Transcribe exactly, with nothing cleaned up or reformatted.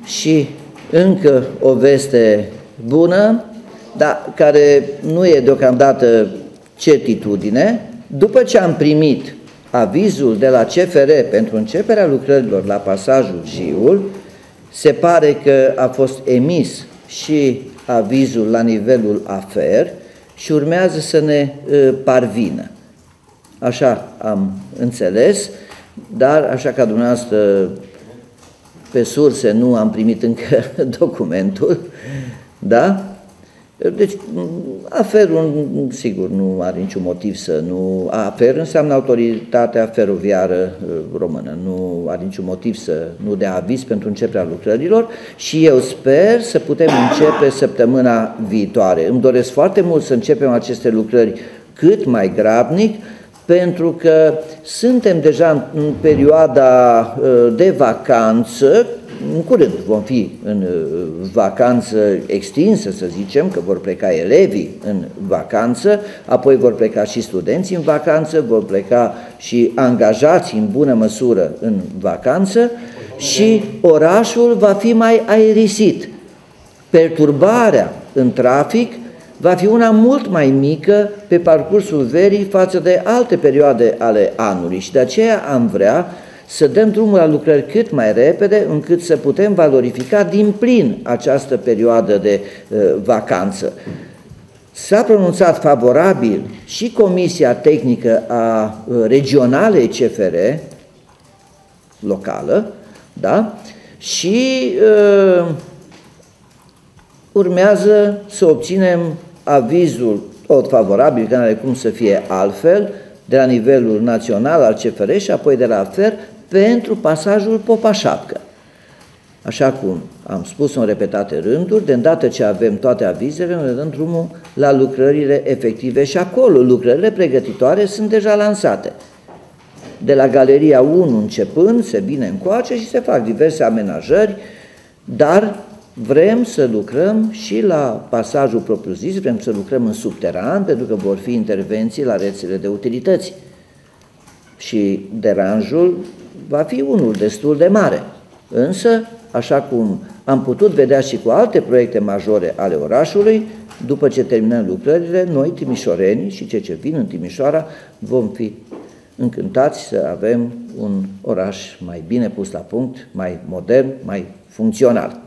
Și încă o veste bună, dar care nu e deocamdată certitudine. După ce am primit avizul de la C F R pentru începerea lucrărilor la pasajul Giul, se pare că a fost emis și avizul la nivelul afer și urmează să ne parvină. Așa am înțeles, dar așa ca dumneavoastră pe surse nu am primit încă documentul, da? Deci aferul, sigur, nu are niciun motiv să nu... Afer înseamnă Autoritatea Feroviară Română, nu are niciun motiv să nu dea aviz pentru începerea lucrărilor și eu sper să putem începe săptămâna viitoare. Îmi doresc foarte mult să începem aceste lucrări cât mai grabnic, pentru că suntem deja în perioada de vacanță. În curând vom fi în vacanță extinsă, să zicem, că vor pleca elevii în vacanță, apoi vor pleca și studenții în vacanță, vor pleca și angajații în bună măsură în vacanță și orașul va fi mai aerisit. Perturbarea în trafic va fi una mult mai mică pe parcursul verii față de alte perioade ale anului și de aceea am vrea să dăm drumul la lucrări cât mai repede, încât să putem valorifica din plin această perioadă de uh, vacanță. S-a pronunțat favorabil și Comisia Tehnică a uh, Regionalei C F R, locală, da? Și uh, urmează să obținem avizul tot favorabil, că nu are cum să fie altfel, de la nivelul național al C F R și apoi de la afer, pentru pasajul Popa-Șapcă. Așa cum am spus în repetate rânduri, de îndată ce avem toate avizele, ne dăm drumul la lucrările efective și acolo lucrările pregătitoare sunt deja lansate. De la Galeria unu începând, se vine încoace și se fac diverse amenajări, dar vrem să lucrăm și la pasajul propriu-zis, vrem să lucrăm în subteran, pentru că vor fi intervenții la rețele de utilități. Și deranjul va fi unul destul de mare. Însă, așa cum am putut vedea și cu alte proiecte majore ale orașului, după ce terminăm lucrările, noi, timișorenii și cei ce vin în Timișoara, vom fi încântați să avem un oraș mai bine pus la punct, mai modern, mai funcțional.